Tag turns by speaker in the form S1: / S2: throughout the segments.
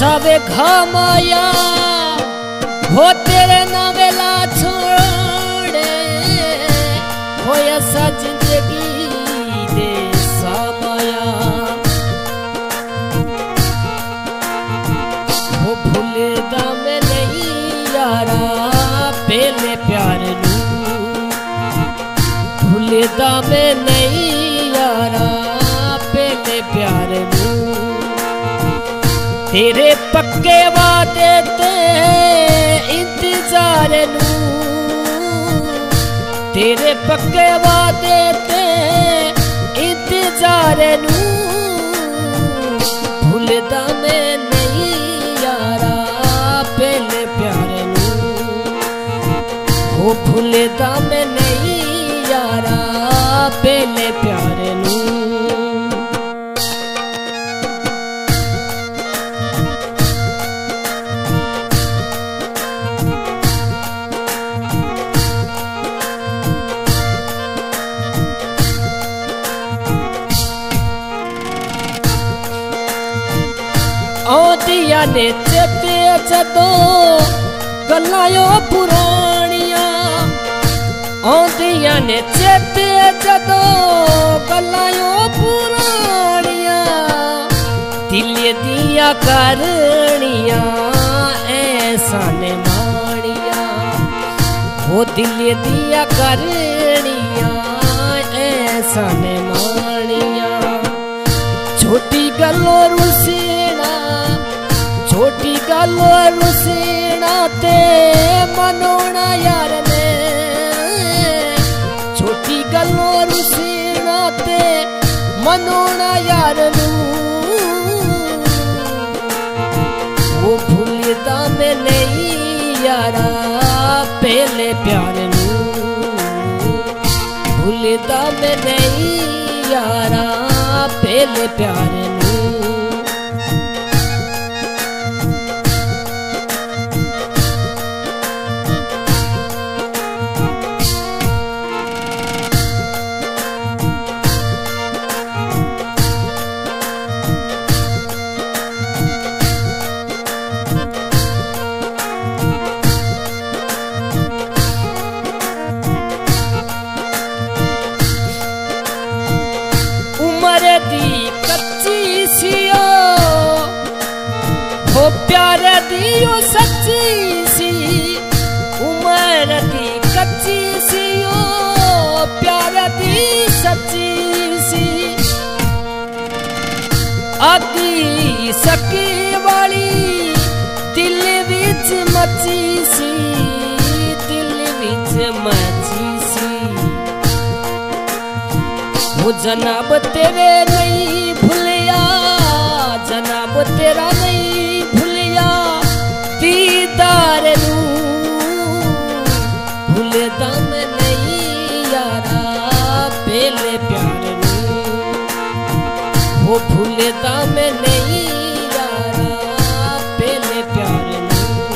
S1: सावे घामाया हो तेरे नावेला छोड़े हो ऐसा जिंदगी दे सामाया हो भूलेदा मैं नहीं यारा पहले प्यार नू भूलेदा मैं नहीं यारा पहले प्यार नू तेरे पक्के वादे ते इंतजार नू तेरे पक्के वादे ते इंतजार नू भूलदा मैं नहीं यारा पहले प्यार नू हो भूलदा मैं नहीं यारा पहले प्यार नू औदिया ने चेते जदो गल्लां पुरानियां औदिया ने चेते जदो गल्लां पुरानियां दिल दिया करनियां ऐसा ने मानियां वो दिल दिया करनियां ऐसा ने मानियां छोटी गल्लों रुसीना छोटी गल्लों रुसीना ते मनोना यार ने छोटी गल्लों रुसीना ते मनोना यार नू वो भूलदा मैं नहीं यारा पहले प्यार नू भूलदा मैं नहीं यारा पहले प्यार नू उम्र दी कच्ची सियो हो प्यार दियो सच्ची सी उम्र दी कच्ची सियो प्यार दी सच्ची सी आगी सकी वाली दिल विच मची सी दिल विच मची सी वो जनाब तेरे नहीं भूलिया जनाब तेरा नहीं भूलिया दीदार नू भूलदा मैं नहीं यारा पहले प्यार नू वो भूलदा मैं नहीं यारा पहले प्यार नू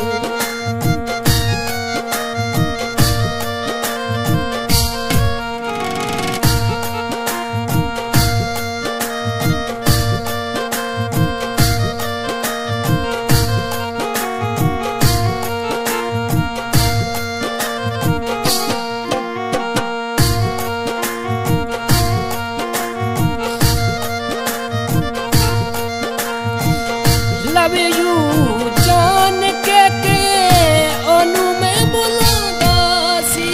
S1: लव यू जान के ओनू मैं बुलांदा सी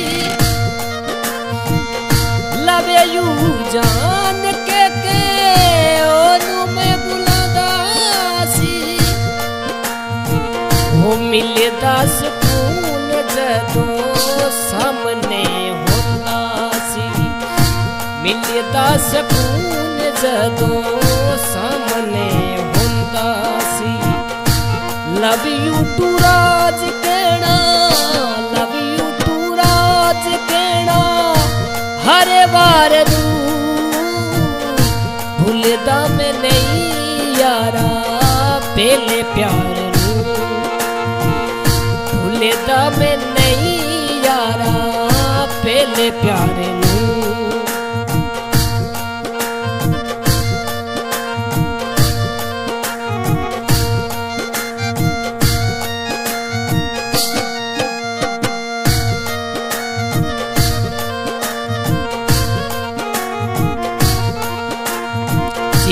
S1: लव यू जान के ओनू मैं बुलांदा सी वो मिलदा सुकून जदों सामने होंदा सी मिलदा सुकून जदों सामने होंदा सी लव यू टू राज कहना लव यू टू राज कहना हर बार नू भूलदा मैं नहीं यारा पहले प्यार नू भूलदा मैं नहीं यारा पहले प्यार नू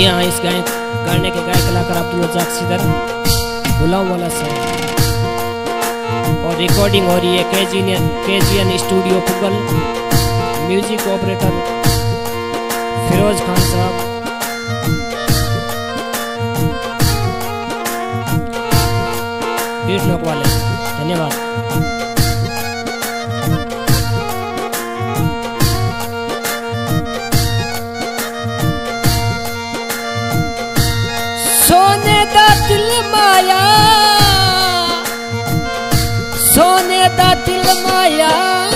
S1: जी हाँ, इस गाने के गायक कलाकार अब्दुल रज़ाक सिदर गुलाम वाला से, और रिकॉर्डिंग हो रही है KGN studio Pugal. Music operator Firoz Khan साहब। लोक वाले धन्यवाद। सोने दा दिल माया, सोने दा दिल माया,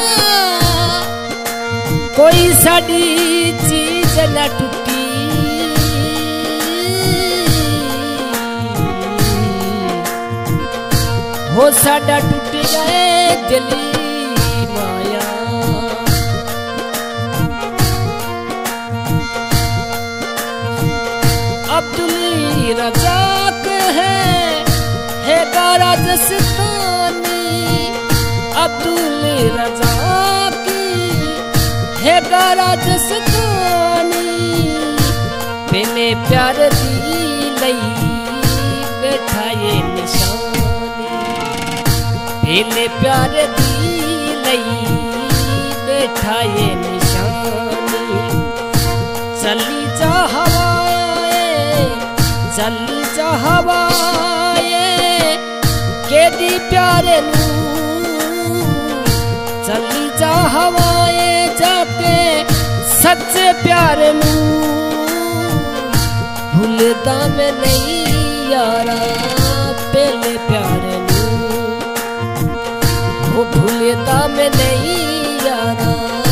S1: कोई साड़ी चीज न टूटी। हो साडा टूट गए दिली माया। अब्दुल रज़ाक है राजस्थानी, अब्दुल रज़ाक है राजस्थानी। पहले प्यार दी लई बैठा ये निशान, पहले प्यार दी लई बैठा ये निशानी। चली जा हवाए, चली जा हवाए, के दी प्यारे नू। चली जा हवाए जाके सच्चे प्यारे नू। भूलदा मैं नहीं यारा पहले प्यारे नू, वो भूलता मैं नहीं यारा।